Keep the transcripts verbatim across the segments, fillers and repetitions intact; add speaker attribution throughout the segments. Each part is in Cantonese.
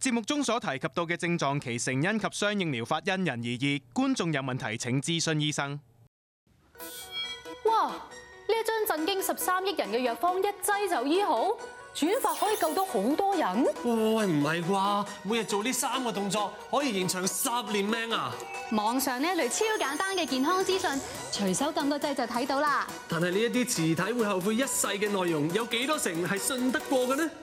Speaker 1: 節目中所提及到嘅症狀，其成因及相應療法因人而異，觀眾有問題請諮詢醫生。
Speaker 2: 哇！呢一張震驚十三億人嘅藥方一劑就醫好，轉發可以救到好多人。
Speaker 3: 喂，唔係啩？每日做呢三個動作可以延長十年命啊！
Speaker 2: 網上呢一類超簡單嘅健康資訊，隨手撳個掣就睇到啦。
Speaker 3: 但係呢一啲詞體會後悔一世嘅內容，有幾多成係信得過嘅呢？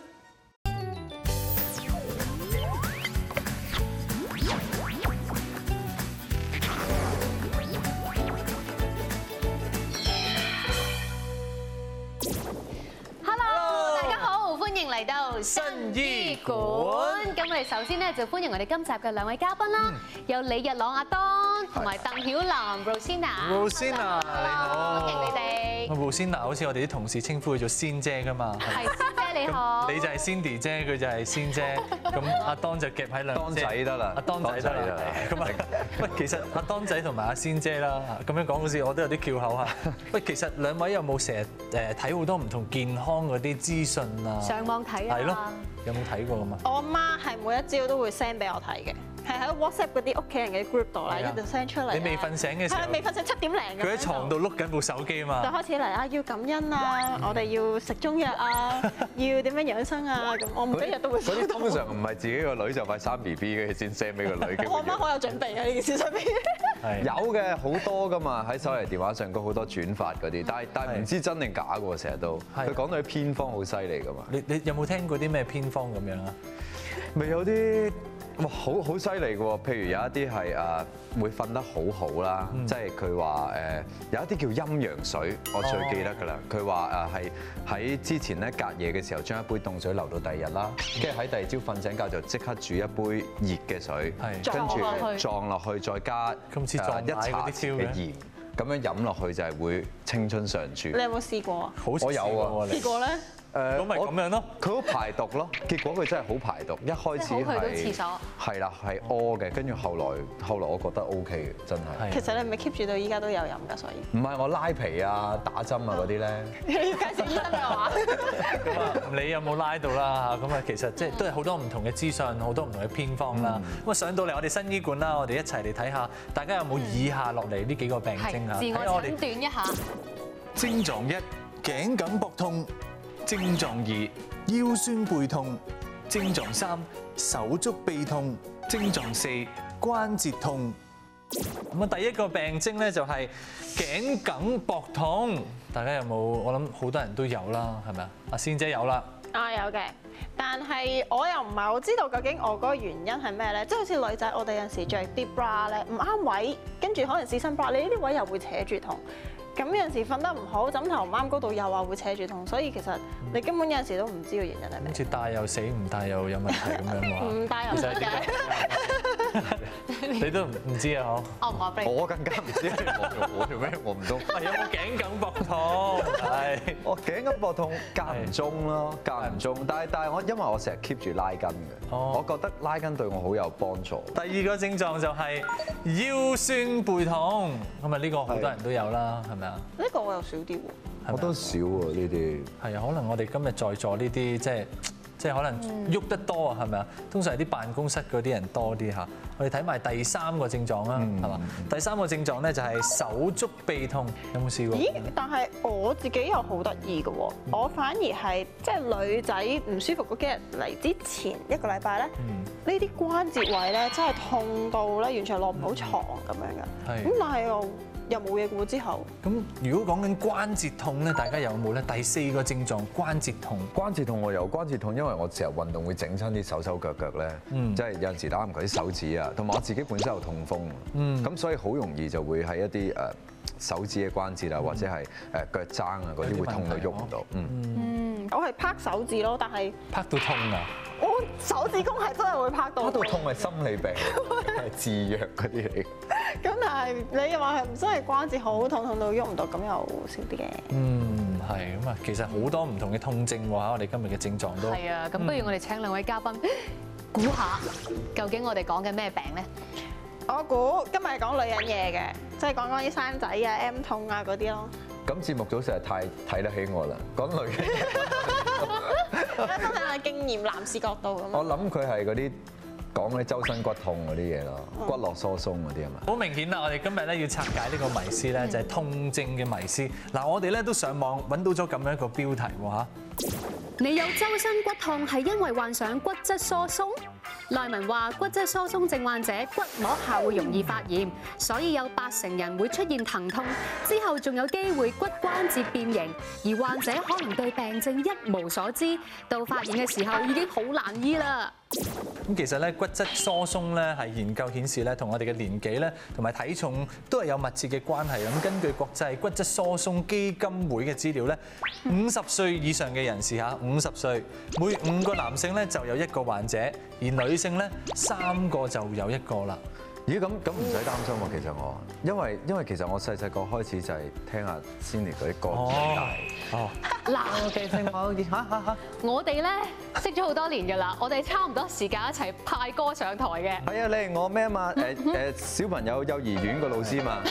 Speaker 2: 嚟到新醫館，咁我哋首先咧就歡迎我哋今集嘅兩位嘉賓啦，有李日朗阿當同埋鄧曉嵐 Rosina。
Speaker 4: Rosina 你好，
Speaker 2: 歡迎你哋。
Speaker 4: Rosina 好似我哋啲同事稱呼佢做仙姐㗎嘛。
Speaker 2: 係仙姐你好。
Speaker 4: 你就係 Cindy 姐，佢就係仙姐。咁阿當就夾喺兩。
Speaker 5: 當仔得啦。
Speaker 4: 阿當仔得啦。咁啊，喂，其實阿當仔同埋阿仙姐啦，咁樣講好似我都有啲翹口嚇。喂，其實兩位有冇成日誒睇好多唔同健康嗰啲資訊啊？
Speaker 2: 上網睇啊。
Speaker 4: 係咯，有冇睇過咁啊？
Speaker 6: 我阿媽係每一朝都會 send 俾我睇嘅，係喺 WhatsApp 嗰啲屋企人嘅 group 度啦，一度 send 出嚟。
Speaker 4: 你未瞓醒嘅時候，
Speaker 6: 係未瞓醒七點零嘅。
Speaker 4: 佢喺床度碌緊部手機啊嘛。
Speaker 6: 就開始嚟啊，要感恩啊，我哋要食中藥啊，要點樣養生啊，咁我每一日都會。
Speaker 5: 嗰啲通常唔係自己個女就快生 B B 嘅先 send 俾個女嘅。
Speaker 6: 我阿媽好有準備啊，呢件事上邊。
Speaker 5: 有嘅好多噶嘛，喺手提電話上高好多轉發嗰啲，但係但係唔知真定假嘅喎，成日都。佢講到啲偏方好犀利噶嘛。
Speaker 4: 你你有冇聽過啲咩偏方咁樣啊？
Speaker 5: 咪有啲哇好好犀利嘅喎，譬如有一啲係誒會瞓得好好啦，即係佢話誒有一啲叫陰陽水，我最記得㗎啦。佢話誒係喺之前咧隔夜嘅時候將一杯凍水留到第二日啦，跟住喺第二朝瞓醒覺就即刻煮一杯熱嘅水，跟住撞落去再加
Speaker 4: 咁似撞奶嗰啲超嘅
Speaker 5: 鹽，咁樣飲落去就係會青春常駐。
Speaker 6: 你有冇試過啊？
Speaker 5: 我有啊，
Speaker 6: 結果咧？
Speaker 5: 誒，
Speaker 4: 咁咪咁樣咯。
Speaker 5: 佢好排毒咯，結果佢真係好排毒。一開始係
Speaker 2: 去到廁所。
Speaker 5: 係啦，係屙嘅，跟住後來後來我覺得 O K 嘅，真係。
Speaker 6: 其實你係咪 keep 住到依家都有飲㗎？所以。
Speaker 5: 唔係我拉皮啊、打針啊嗰啲咧。
Speaker 6: 你要介紹醫生嘅話。
Speaker 4: 咁啊，你有冇拉到啦？咁啊，其實即係都係好多唔同嘅資訊，好多唔同嘅偏方啦。咁啊，上到嚟我哋新醫館啦，我哋一齊嚟睇下，大家有冇以下落嚟呢幾個病徵啊？
Speaker 2: 自我診斷一下。
Speaker 7: 症狀一：頸梗膊痛。症狀二：腰酸背痛。症狀三：手足臂痛。症狀四：關節痛。
Speaker 4: 咁啊，第一個病徵咧就係頸梗膊痛，大家有冇？我諗好多人都有啦，係咪啊？阿仙姐有啦。
Speaker 6: 啊有嘅，但係我又唔係好知道究竟我嗰個原因係咩咧？即係好似女仔，我哋有陣時着啲 bra 咧唔啱位，跟住可能試身 bra，你呢啲位又會扯住痛。咁有陣時瞓得唔好，枕頭唔啱高度又話會扯住痛，所以其實你根本有陣時都唔知個原因係咩。
Speaker 4: 好似戴又死，唔戴又有問題咁樣話。
Speaker 6: 唔戴又死嘅。
Speaker 4: 你都唔知啊？嗬？
Speaker 2: 我唔話俾你。
Speaker 5: 我更加唔知我我做咩，我唔通。
Speaker 4: 有冇頸梗膊痛？係。
Speaker 5: 我頸梗膊痛間唔中咯，間唔中。但係但係我因為我成日 keep 住拉筋嘅，我覺得拉筋對我好有幫助。
Speaker 4: 第二個症狀就係腰酸背痛，咁啊呢個好多人都有啦，係咪啊？
Speaker 6: 呢個我又少啲喎。
Speaker 5: 我都少喎呢啲。
Speaker 4: 係啊，可能我哋今日在座呢啲即係即係可能喐得多啊，係咪啊？通常係啲辦公室嗰啲人多啲嚇。我哋睇埋第三個症狀啦，係嘛？第三個症狀咧就係手足臂痛，有冇試過？
Speaker 6: 咦？但係我自己又好得意嘅喎，我反而係即係女仔唔舒服嗰幾日嚟之前一個禮拜咧，呢啲關節位咧真係痛到咧完全落唔到床咁樣嘅。
Speaker 4: 係。
Speaker 6: 咁但係又又冇嘢嘅喎之後。
Speaker 4: 咁如果講緊關節痛咧，大家有冇咧？第四個症狀關節痛。
Speaker 5: 關節痛我有關節痛，因為我成日運動會整親啲手手腳腳咧，即係有陣時打籃球啲手指啊，同埋我自己本身有痛風，咁所以好容易就會喺一啲誒手指嘅關節啊，或者係誒腳踭啊嗰啲會痛到喐唔到。
Speaker 6: 嗯，我係拍手指咯，但係
Speaker 4: 拍到痛啊！
Speaker 6: 我手指公係真係會拍到。
Speaker 5: 拍到痛係心理病，係自虐嗰啲嚟。
Speaker 6: 咁但係你又話係唔真係關節好痛，痛到喐唔到，咁又少啲嘅。
Speaker 4: 嗯，係咁啊，其實好多唔同嘅痛症喎嚇，我哋今日嘅症狀都
Speaker 2: 係啊，咁不如我哋請兩位嘉賓估下，究竟我哋講緊咩病咧？
Speaker 6: 我估今日係講女人嘢嘅，即係講講啲生仔啊、M 痛啊嗰啲咯。
Speaker 5: 咁節目組成日太睇得起我啦，講女人。
Speaker 6: 分享下經驗，男士角度咁。
Speaker 5: 我諗佢係嗰啲講嗰啲周身骨痛嗰啲嘢咯，骨骼疏鬆嗰啲啊嘛。
Speaker 4: 好明顯啦，我哋今日咧要拆解呢個迷思咧，就係痛症嘅迷思。嗱，我哋咧都上網揾到咗咁樣一個標題喎嚇。
Speaker 2: 你有周身骨痛係因為患上骨質疏鬆？內文話骨質疏鬆症患者骨膜下會容易發炎，所以有八成人會出現疼痛，之後仲有機會骨關節變形，而患者可能對病症一無所知，到發現嘅時候已經好難醫啦。
Speaker 4: 咁其實咧骨質疏鬆咧係研究顯示咧同我哋嘅年紀咧同埋體重都係有密切嘅關係。咁根據國際骨質疏鬆基金會嘅資料咧，五十歲以上嘅人士嚇，五十歲每五個男性咧就有一個患者，而女性咧三個就有一個啦。
Speaker 5: 咦咁咁唔使擔心喎，其實我，因為因為其實我細細個開始就係聽阿 Cindy 嗰啲歌長大。
Speaker 4: 哦，
Speaker 2: 嗱，
Speaker 5: 記聽我嚇嚇嚇。
Speaker 2: 我哋咧識咗好多年㗎啦，我哋差唔多時間一齊派歌上台嘅。
Speaker 5: 係啊，你係我咩啊嘛？誒誒，小朋友幼兒園個老師嘛。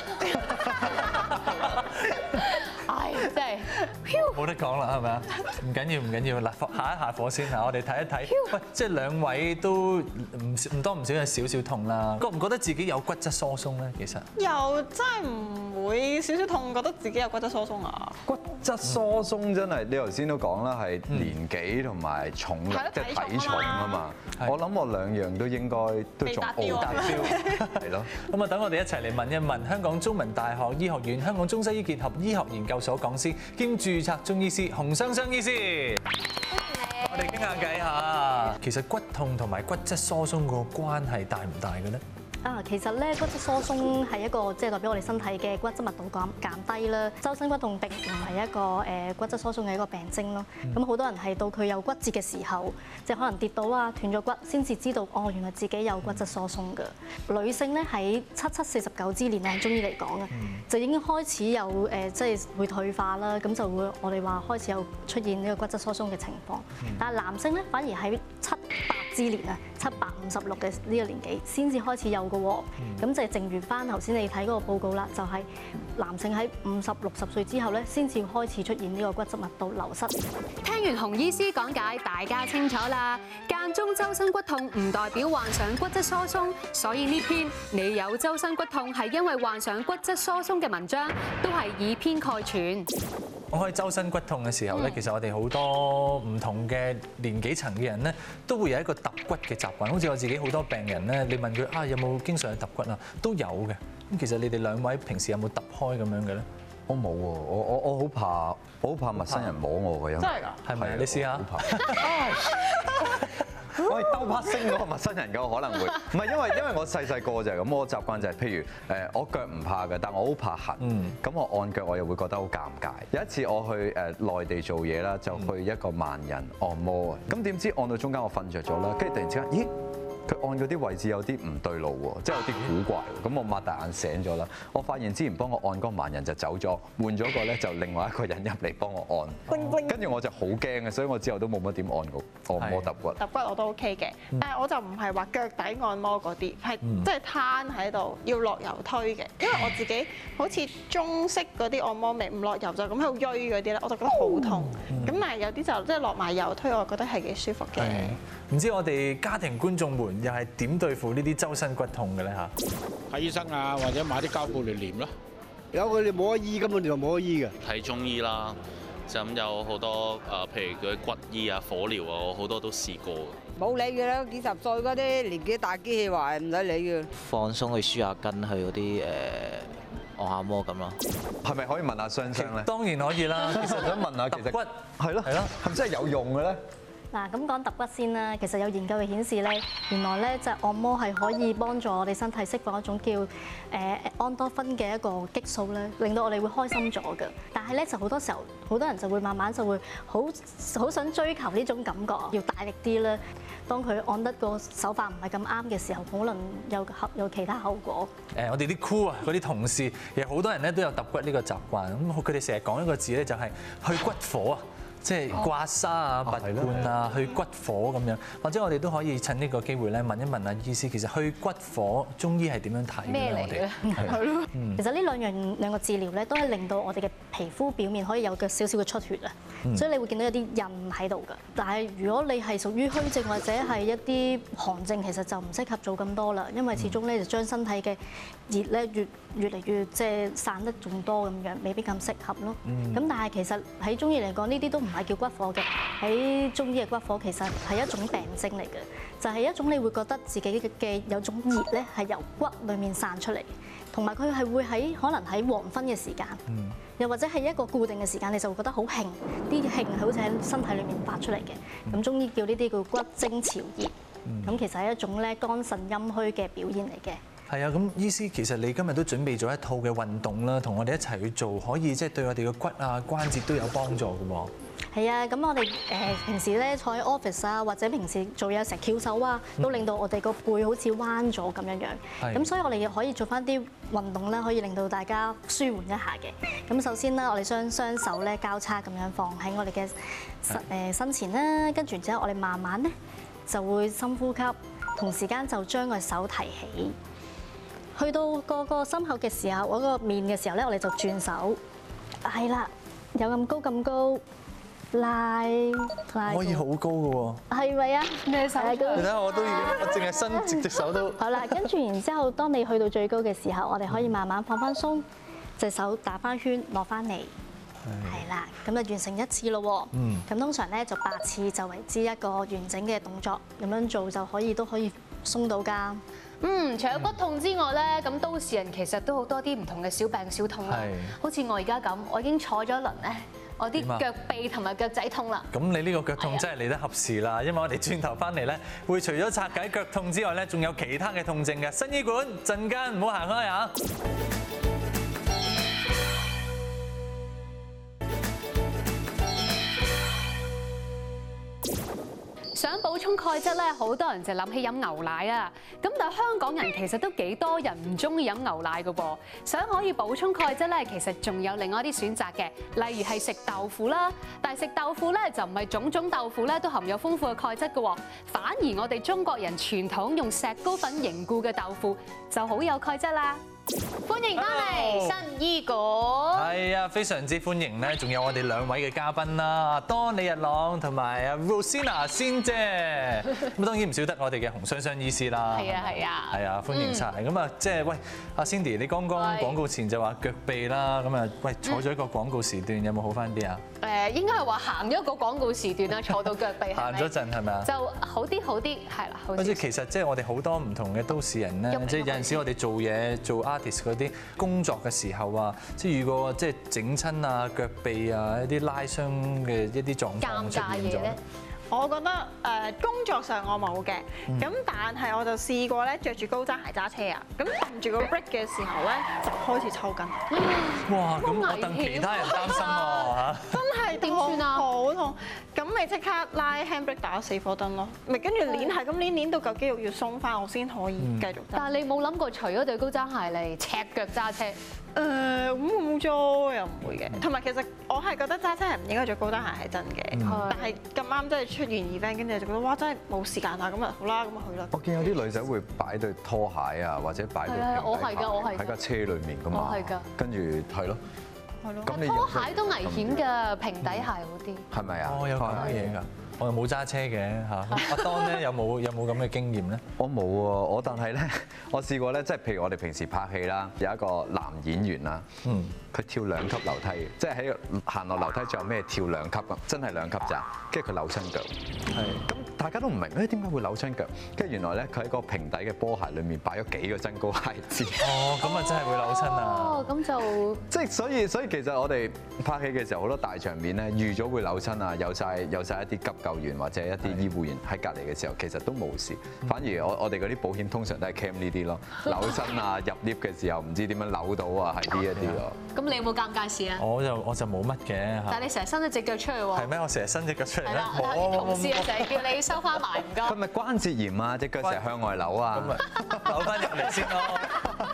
Speaker 2: 唉，真係
Speaker 4: 冇得講啦，係咪啊？唔緊要，唔緊要。嗱，下一下火先嚇，我哋睇一睇。喂，即係兩位都唔唔多唔少有少少痛啦。覺唔覺得自己有骨質疏鬆咧？其實
Speaker 6: 又真係唔會少少痛，覺得自己有骨質疏鬆啊？
Speaker 5: 骨質疏鬆真係，你頭先都講啦，係年紀同埋重力，即係體重啊嘛。我諗我兩樣都應該都仲傲達標，係咯。
Speaker 4: 咁啊，等我哋一齊嚟問一問香港中文大學醫學院香港中西醫結合醫學研究所講師兼註冊中醫師洪雙雙醫師。我哋傾下偈下，其實骨痛同埋骨質疏鬆個關係大唔大嘅咧？
Speaker 8: 啊，其實咧骨質疏鬆係一個即係代表我哋身體嘅骨質密度減減低啦。周身骨痛並唔係一個誒骨質疏鬆嘅一個病徵咯。咁好多人係到佢有骨折嘅時候，即係可能跌倒啊斷咗骨，先至知道哦原來自己有骨質疏鬆㗎。女性咧喺七七四十九之年啊，中醫嚟講啊，就已經開始有誒即係會退化啦，咁就會我哋話開始有出現呢個骨質疏鬆嘅情況。但係男性咧反而喺七百之年啊，七百五十六嘅呢個年紀先至開始有嘅喎，咁就係正如翻頭先你睇嗰個報告啦，就係男性喺五十六十歲之後咧，先至開始出現呢個骨質密度流失。
Speaker 2: 聽完洪醫師講解，大家清楚啦。間中周身骨痛唔代表患上骨質疏鬆，所以呢篇你有周身骨痛係因為患上骨質疏鬆嘅文章，都係以偏概全。
Speaker 4: 講開周身骨痛嘅時候咧，其實我哋好多唔同嘅年紀層嘅人咧，都會有一個揼骨嘅習慣。好似我自己好多病人咧，你問佢啊有冇經常去揼骨啊，都有嘅。咁其實你哋兩位平時有冇揼開咁樣嘅咧？
Speaker 5: 我冇喎，我我我好怕，我好怕陌生人摸我嘅因為。
Speaker 6: 真係㗎？
Speaker 4: 係咪？你試下。
Speaker 5: 好怕。我係兜拍星嗰個陌生人嘅，我可能會唔係因為因為我細細個就係咁，我習慣就係譬如誒我腳唔怕嘅，但我好怕痕，咁我按腳我又會覺得好尷尬。有一次我去誒內地做嘢啦，就去一個盲人按摩啊，咁點知按到中間我瞓着咗啦，跟住突然之間，咦？佢按嗰啲位置有啲唔對路喎，即係有啲古怪喎。咁我擘大眼醒咗啦，我發現之前幫我按嗰個盲人就走咗，換咗個咧就另外一個人入嚟幫我按，跟住我就好驚嘅，所以我之後都冇乜點按過按摩揼骨。
Speaker 6: 揼骨我都 OK 嘅，但係我就唔係話腳底按摩嗰啲，係即係攤喺度要落油推嘅，因為我自己好似中式嗰啲按摩未唔落油就咁喺度鋥嗰啲咧，我就覺得好痛。咁但係有啲就即係落埋油推，我覺得係幾舒服嘅。
Speaker 4: 唔知我哋家庭觀眾們又係點對付呢啲周身骨痛嘅咧嚇？
Speaker 9: 睇醫生啊，或者買啲膠布嚟黏咯。
Speaker 10: 有佢哋冇得醫，根本就冇得醫嘅。
Speaker 11: 睇中醫啦，就咁有好多誒，譬如嗰啲骨醫啊、火療啊，我好多都試過。
Speaker 12: 冇理嘅啦，幾十歲嗰啲年紀大機器壞唔使理嘅。
Speaker 13: 放鬆去舒下筋，去嗰啲誒按下摩咁咯。
Speaker 5: 係咪可以問下雙雙咧？
Speaker 4: 當然可以啦。其實想問下，其實骨
Speaker 5: 係咯係咯，係咪真係有用嘅咧？
Speaker 8: 嗱，咁講揼骨先啦，其實有研究嘅顯示咧，原來咧就係按摩係可以幫助我哋身體釋放一種叫誒安多芬嘅一個激素咧，令到我哋會開心咗嘅。但係咧就好多時候，好多人就會慢慢就會好好想追求呢種感覺，要大力啲啦。當佢按得個手法唔係咁啱嘅時候，可能有後有其他後果。
Speaker 4: 誒，我哋啲 crew 啊，嗰啲同事，其實好多人咧都有揼骨呢個習慣。咁佢哋成日講一個字咧，就係去骨火啊。 即係刮痧啊、拔罐啊、去骨火咁樣，或者我哋都可以趁呢個機會咧問一問阿醫師，其實去骨火中醫係點樣睇
Speaker 2: 咩嚟
Speaker 4: 咧？
Speaker 2: 嘅？
Speaker 4: 係咯。
Speaker 8: 其實呢兩樣兩個治療咧，都係令到我哋嘅皮膚表面可以有個少少嘅出血啊，所以你會見到有啲印喺度㗎。但係如果你係屬於虛症或者係一啲寒症，其實就唔適合做咁多啦，因為始終咧就將身體嘅熱咧越越嚟越即係散得仲多咁樣，未必咁適合咯。咁但係其實喺中醫嚟講，呢啲都唔係叫骨火嘅。喺中醫嘅骨火其實係一種病症嚟嘅，就係一種你會覺得自己嘅有種熱咧係由骨裡面散出嚟，同埋佢係會喺可能喺黃昏嘅時間，又或者係一個固定嘅時間，你就會覺得好興，啲興係好似喺身體裡面發出嚟嘅。咁中醫叫呢啲叫骨精潮熱，咁其實係一種咧肝腎陰虛嘅表現嚟嘅。
Speaker 4: 係啊，咁醫師其實你今日都準備咗一套嘅運動啦，同我哋一齊去做，可以即係對我哋嘅骨啊關節都有幫助嘅喎。
Speaker 8: 係啊，咁我哋誒平時咧坐喺 office 啊，或者平時做嘢成日翹手啊，都令到我哋個背好似彎咗咁樣樣。咁所以我哋可以做翻啲運動咧，可以令到大家舒緩一下嘅。咁首先咧，我哋將雙手咧交叉咁樣放喺我哋嘅身誒身前啦，跟住之後我哋慢慢咧就會深呼吸，同時間就將個手提起。去到個個心口嘅時候，嗰個面嘅時候咧，我哋就轉手，係啦，有咁高咁高，拉拉。
Speaker 4: 可以好高嘅喎。
Speaker 8: 係咪啊？咩手高？
Speaker 4: 你睇下我都已經，我淨係伸直隻手都。
Speaker 8: 好啦，跟住然之後，當你去到最高嘅時候，我哋可以慢慢放翻鬆，隻手打翻圈落翻嚟，係啦，咁就完成一次咯喎。嗯。咁通常咧就八次就為之一個完整嘅動作，咁樣做就可以都可以鬆到㗎。
Speaker 2: 嗯，除咗骨痛之外咧，咁都市人其實都好多啲唔同嘅小病小痛啦。好似我而家咁，我已經坐咗一輪咧，我啲腳臂同埋腳仔痛啦。
Speaker 4: 咁你呢個腳痛真係嚟得合時啦，因為我哋轉頭翻嚟咧，會除咗拆解腳痛之外咧，仲有其他嘅痛症嘅。新醫館陣間唔好行開啊！
Speaker 2: 想補充鈣質咧，好多人就諗起飲牛奶啊。咁但係香港人其實都幾多人唔中意飲牛奶㗎噃。想可以補充鈣質咧，其實仲有另外一啲選擇嘅，例如係食豆腐啦。但係食豆腐咧就唔係種種豆腐咧都含有豐富嘅鈣質㗎喎，反而我哋中國人傳統用石膏粉凝固嘅豆腐就好有鈣質啦。歡迎翻嚟新醫館。
Speaker 4: 係啊，非常之歡迎咧，仲有我哋兩位嘅嘉賓啦，多李日朗同埋阿 Rosina 仙姐。咁當然唔少得我哋嘅洪雙雙醫師啦。
Speaker 2: 係啊係啊。
Speaker 4: 係啊，歡迎晒。咁啊，即係喂，阿 Cindy，你剛剛廣告前就話腳臂啦，咁啊，喂，坐咗一個廣告時段，有冇好翻啲啊？
Speaker 2: 誒，應該係話行咗一個廣告時段啦，坐到腳臂
Speaker 4: 行咗陣係咪啊？
Speaker 2: 就好啲好啲，係啦，好啲。
Speaker 4: 即係其實即係我哋好多唔同嘅都市人咧，即係有陣時我哋做嘢做 artist 嗰啲工作嘅時候啊，即係如果即係整親啊腳臂啊一啲拉傷嘅一啲狀況出現咗。
Speaker 6: 我覺得誒工作上我冇嘅，咁但係我就試過咧着住高踭鞋揸車啊，咁撳住個 brake 嘅時候咧就開始抽筋。
Speaker 4: 哇！咁我戥其他人擔心喎嚇。
Speaker 6: 真係點算啊？好痛！咁咪即刻拉 handbrake 打死火燈咯，咪跟住攣係咁攣攣到嚿肌肉要鬆翻，我先可以繼續。
Speaker 2: 但係你冇諗過除咗對高踭鞋嚟赤腳揸車？
Speaker 6: 誒咁冇咗又唔會嘅，同埋其實我係覺得揸車係唔應該着高踭鞋係真嘅，但係咁啱真係出完 event 跟住就覺得哇真係冇時間啊，咁啊好啦咁啊去啦。
Speaker 5: 我見有啲女仔會擺對拖鞋啊，或者擺對平底鞋喺架車裡面㗎嘛，跟住係咯，
Speaker 2: 係咯，拖鞋都危險㗎，平底鞋好啲。
Speaker 5: 係咪啊？
Speaker 4: 哦，有咁嘅嘢㗎。我又冇揸車嘅嚇，阿當咧有冇有冇咁嘅經驗咧？
Speaker 5: 我冇喎，我但係咧，我試過咧，即係譬如我哋平時拍戲啦，有一個男演員啦，嗯，佢跳兩級樓梯，即係喺行落樓梯仲有咩跳兩級咁，真係兩級咋，跟住佢扭親腳，係，咁大家都唔明誒點解會扭親腳，跟住原來咧佢喺個平底嘅波鞋裡面擺咗幾個增高鞋墊，
Speaker 4: 哦，咁啊真係會扭親啊！
Speaker 2: 哦，咁就
Speaker 5: 即係所以所以其實我哋拍戲嘅時候好多大場面咧預咗會扭親啊，有晒有曬一啲急救員或者一啲醫護員喺隔離嘅時候，其實都冇事。反而我我哋嗰啲保險通常都係 claim 呢啲咯，扭親啊，入 lift 嘅時候唔知點樣扭到啊，係呢一啲咯。
Speaker 2: 咁你有冇尷尬事啊？
Speaker 4: 我就我就冇乜嘅嚇。
Speaker 2: 但係你成日伸咗隻腳出去喎。
Speaker 4: 係咩？我成日伸隻腳出嚟咧。
Speaker 2: 係啦，啲同事啊成日叫你收翻埋，唔該。
Speaker 5: 佢咪關節炎啊？隻腳成日向外扭啊。
Speaker 4: 咁咪扭翻入嚟先咯。
Speaker 6: 定係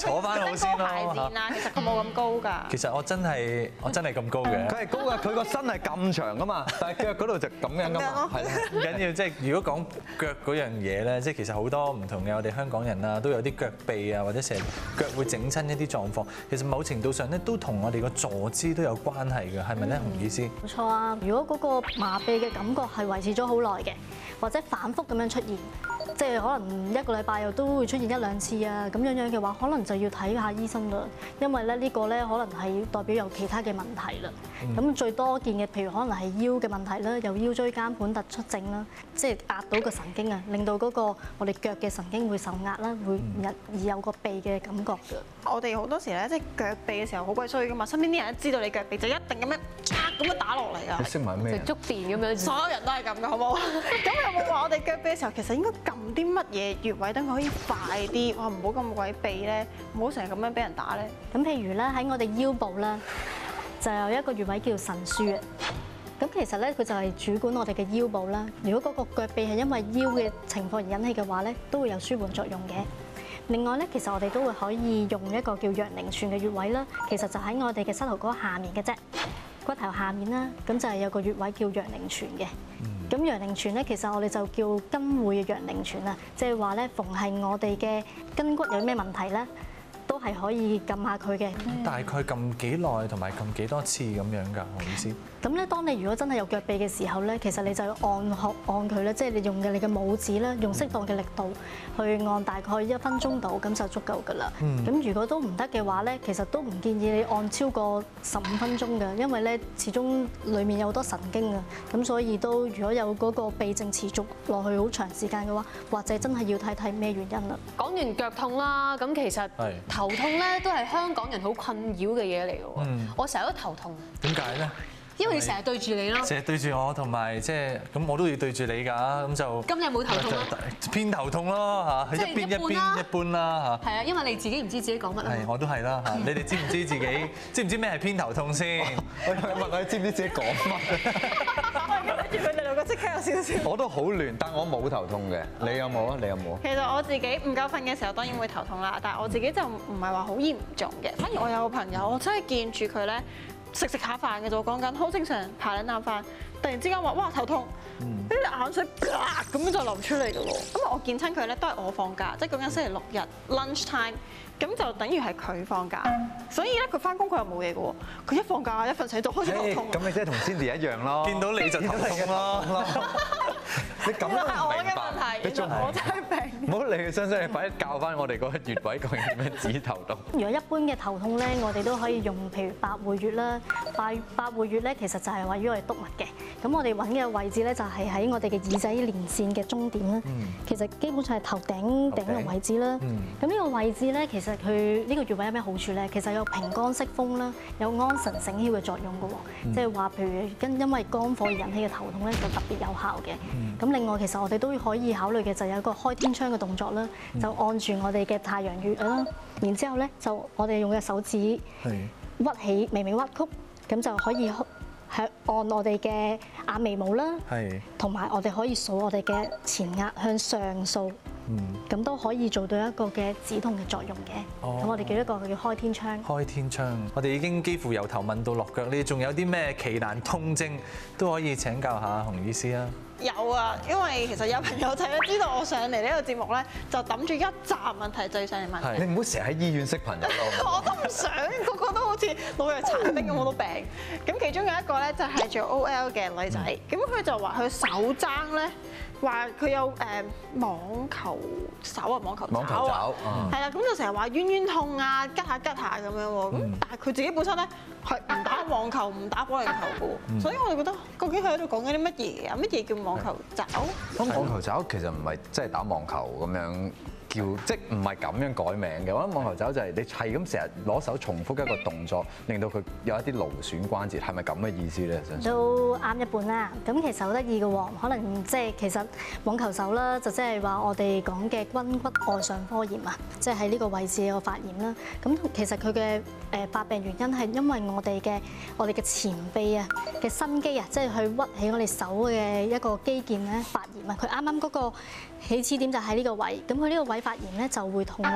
Speaker 4: 坐翻好先咯。
Speaker 6: 排墊啊，其實佢冇咁高㗎。
Speaker 4: 其實我真係我真係咁高嘅。
Speaker 5: 佢係高㗎，佢個身係咁長㗎嘛，但係腳嗰度就咁樣㗎嘛。係
Speaker 4: 唔緊要，即係如果講腳嗰樣嘢咧，即係其實好多唔同嘅我哋香港人啊，都有啲腳痹啊，或者成日腳會整親一啲狀況。其實某程度上咧，都同我哋個坐姿都有關係嘅，係咪咧，洪醫師？
Speaker 8: 冇錯啊！如果嗰個麻痹嘅感覺係維持咗好耐嘅，或者反覆咁樣出現，即係可能一個禮拜又都會出現一兩次啊，咁樣樣嘅話，可能就要睇下醫生啦。因為咧呢個咧可能係代表有其他嘅問題啦。咁、嗯、最多見嘅，譬如可能係腰嘅問題啦，有腰椎間盤突出症啦，即係壓到個神經啊，令到嗰個我哋腳嘅神經會受壓啦，會而有個痹嘅感覺㗎。
Speaker 6: 我哋好多時咧，即係腳痹嘅時候好鬼衰㗎嘛，身邊啲人一知道你腳痹就一定咁樣咁樣打落嚟㗎。
Speaker 5: 你識埋咩？
Speaker 2: 就觸電咁樣。
Speaker 6: 所有人都係咁㗎，好冇？咁有冇話我哋腳痹嘅時候，其實應該撳啲乜嘢穴位等佢可以快啲？哇，唔好咁鬼痹咧，唔好成日咁樣俾人打咧。
Speaker 8: 咁譬如咧喺我哋腰部啦，就有一個穴位叫神樞啊。咁其實咧佢就係主管我哋嘅腰部啦。如果嗰個腳痹係因為腰嘅情況而引起嘅話咧，都會有舒緩作用嘅。另外咧，其實我哋都會可以用一個叫陽陵泉嘅穴位啦。其實就喺我哋嘅膝頭哥下面嘅啫，骨頭下面啦。咁就係有個穴位叫陽陵泉嘅。咁陽陵泉咧，其實我哋就叫筋會嘅陽陵泉啊，即係話咧，逢係我哋嘅筋骨有咩問題咧，都係可以撳下佢嘅。
Speaker 4: 大概撳幾耐同埋撳幾多次咁樣㗎，洪醫師？
Speaker 8: 咁咧，當你如果真係有腳痹嘅時候咧，其實你就要按學按佢咧，即係你用嘅你嘅拇指咧，用適當嘅力度去按大概一分鐘度，咁就足夠㗎啦。咁、嗯、如果都唔得嘅話咧，其實都唔建議你按超過十五分鐘㗎，因為咧始終裡面有好多神經啊，咁所以都如果有嗰個痹症持續落去好長時間嘅話，或者真係要睇睇咩原因啦。
Speaker 2: 講完腳痛啦，咁其實頭痛咧都係香港人好困擾嘅嘢嚟嘅喎。嗯、我成日都頭痛。
Speaker 4: 點解咧？
Speaker 2: 因為成日對住你咯，
Speaker 4: 成日對住我，同埋即係咁我都要對住你㗎，咁就
Speaker 2: 今日冇頭痛咯，
Speaker 4: 偏頭痛咯嚇，一邊一邊一般啦嚇。
Speaker 2: 係啊，因為你自己唔知自己講乜啊。
Speaker 4: 係，我都係啦嚇。你哋知唔知自己知唔知咩係偏頭痛先？
Speaker 5: 我問佢知唔知自己講乜？
Speaker 6: 我跟住佢哋兩個即刻有少少。
Speaker 5: 我都好亂，但我冇頭痛嘅。你有冇啊？你有冇？
Speaker 6: 其實我自己唔夠瞓嘅時候當然會頭痛啦，但係我自己就唔係話好嚴重嘅。反而我有個朋友，我真係見住佢咧。食食下飯嘅就講緊好正常，排兩啖飯，突然之間話哇頭痛，啲、嗯、眼水啪咁樣就流出嚟嘅喎。咁我見親佢咧都係我放假，即係講緊星期六日 lunch time，咁就等於係佢放假，所以咧佢翻工佢又冇嘢嘅喎。佢一放假一瞓醒就開始頭痛。
Speaker 5: 咁你即係同 Cindy 一樣咯，
Speaker 4: 見到你就頭痛咯。
Speaker 5: 你咁都唔明白，
Speaker 6: 你仲我真係病。
Speaker 5: 唔好理佢，相信你快啲教翻我哋嗰個穴位究竟點樣止頭痛。
Speaker 8: 如果一般嘅頭痛咧，我哋都可以用譬如百會穴啦。百百會穴咧，其實就係位於我哋督脈嘅。咁我哋揾嘅位置咧，就係喺我哋嘅耳仔連線嘅終點啦。嗯、其實基本上係頭頂頂嘅位置啦。咁呢、嗯、個位置咧，其實佢呢個穴位有咩好處咧？其實有平肝息風啦，有安神醒竅嘅作用嘅喎。即係話，譬如跟因為肝火而引起嘅頭痛咧，就特別有效嘅。咁、嗯、另外，其實我哋都可以考慮嘅就有一個開天窗嘅動作啦，嗯、就按住我哋嘅太陽穴啦，然之後咧就我哋用嘅手指屈起，微微屈曲。咁就可以係按我哋嘅眼眉毛啦，同埋我哋可以數我哋嘅前額向上掃，咁都可以做到一個嘅止痛嘅作用嘅。咁我哋叫一個叫開天窗。
Speaker 4: 開天窗，我哋已經幾乎由頭問到落腳，你仲有啲咩奇難痛症都可以請教下洪醫師啊？
Speaker 6: 有啊，因為其實有朋友仔咧知道我上嚟呢個節目咧，就揼住一紮問題就要上嚟問。
Speaker 5: 你唔好成日喺醫院識朋友咯。
Speaker 6: 我都唔想，個個都好似老弱殘兵咁好多病。咁其中有一個咧就係做 O L 嘅女仔，咁佢就話佢手踭咧，話佢有誒網球手啊，網球爪啊，係啦，咁就成日話冤冤痛啊，吉下吉下咁樣喎。咁但係佢自己本身咧係唔打網球、唔打保齡球嘅喎，所以我哋覺得究竟佢喺度講緊啲乜嘢啊？乜嘢叫網球爪？
Speaker 5: 咁網球爪其實唔係即係打網球咁樣叫，即係唔係咁樣改名嘅。我諗網球爪就係你係咁成日攞手重複一個動作，令到佢有一啲勞損關節，係咪咁嘅意思咧？
Speaker 8: 都啱一半啦。咁其實好得意嘅喎，可能即係其實網球手啦，就即係話我哋講嘅肱骨外上科炎啊，即係喺呢個位置有個發炎啦。咁其實佢嘅誒發病原因係因為我哋嘅我哋嘅前臂啊嘅伸肌啊，即係去屈起我哋手嘅一個肌腱咧發炎啊。佢啱啱嗰個起始點就喺呢個位，咁佢呢個位發炎咧就會痛啦。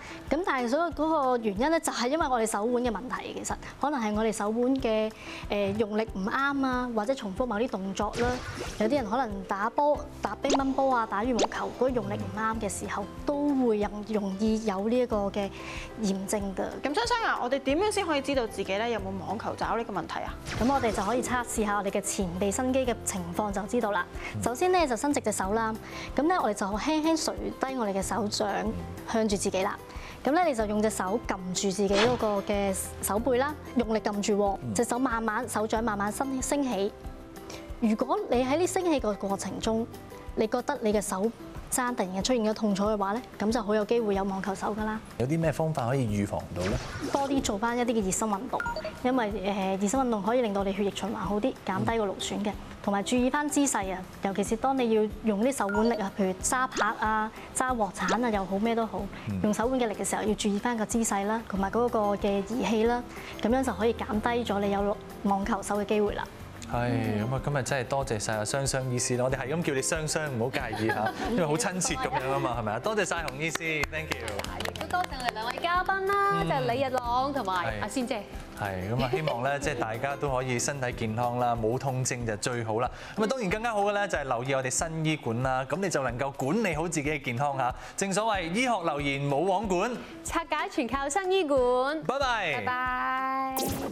Speaker 8: 咁但係所有嗰個原因咧，就係因為我哋手腕嘅問題，其實可能係我哋手腕嘅誒用力唔啱啊，或者重複某啲動作啦。有啲人可能打波、打乒乓波啊、打羽毛球嗰個用力唔啱嘅時候，都會容容易有呢一個嘅炎症㗎。
Speaker 6: 咁雙雙啊，我哋點樣先可以知道自己咧有冇網球肘呢個問題啊？
Speaker 8: 咁我哋就可以測試下我哋嘅前臂伸肌嘅情況就知道啦。首先咧就伸直隻手啦，咁咧我哋就輕輕垂低我哋嘅手掌向住自己啦。咁咧你就用隻手撳住自己嗰個嘅手背啦，用力撳住喎，隻手慢慢手掌慢慢升升起。如果你喺呢升起個過程中，你覺得你嘅手踭突然間出現咗痛楚嘅話咧，咁就好有機會有網球手㗎啦。
Speaker 4: 有啲咩方法可以預防到咧？
Speaker 8: 多啲做翻一啲嘅熱身運動，因為誒熱身運動可以令到你血液循環好啲，減低個勞損嘅。同埋注意翻姿勢啊，尤其是當你要用啲手腕力啊，譬如揸拍啊、揸鑊鏟啊又好咩都好，用手腕嘅力嘅時候要注意翻個姿勢啦，同埋嗰個嘅儀器啦，咁樣就可以減低咗你有網球手嘅機會啦。
Speaker 4: 係咁啊！今日真係多謝晒阿雙雙醫師啦，我哋係咁叫你雙雙，唔好介意嚇，因為好親切咁樣啊嘛，係咪啊？多謝晒洪醫師 ，thank you。
Speaker 2: 亦都多謝我哋兩位嘉賓啦，就係李日朗同埋阿仙姐。
Speaker 4: 係咁啊！希望咧，即係大家都可以身體健康啦，冇痛症就最好啦。咁啊，當然更加好嘅咧，就係留意我哋新醫館啦。咁你就能夠管理好自己嘅健康嚇。正所謂醫學留言冇網管，
Speaker 2: 拆解全靠新醫館。
Speaker 4: 拜拜。
Speaker 2: 拜拜。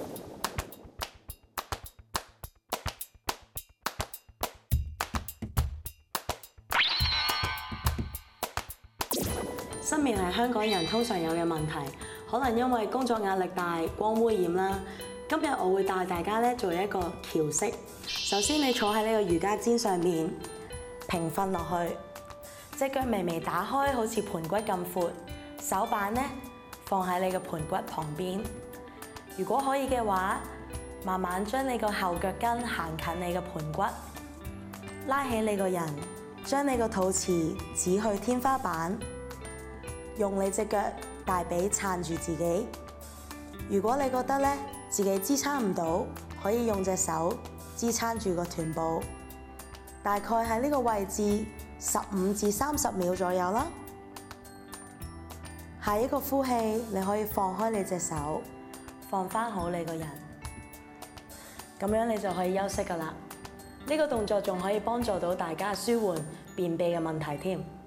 Speaker 14: 失眠係香港人通常有嘅問題，可能因為工作壓力大、光污染啦。今日我會帶大家咧做一個橋式。首先你坐喺呢個瑜伽墊上面，平瞓落去，隻腳微微打開，好似盤骨咁闊。手板咧放喺你嘅盤骨旁邊。如果可以嘅話，慢慢將你個後腳跟行近你嘅盤骨，拉起你個人，將你個肚臍指去天花板。用你隻腳大髀撐住自己。如果你覺得咧自己支撐唔到，可以用隻手支撐住個臀部，大概喺呢個位置十五至三十秒左右啦。下一個呼氣，你可以放開你隻手，放翻好你個人，咁樣你就可以休息㗎啦。呢個動作仲可以幫助到大家舒緩便秘嘅問題添。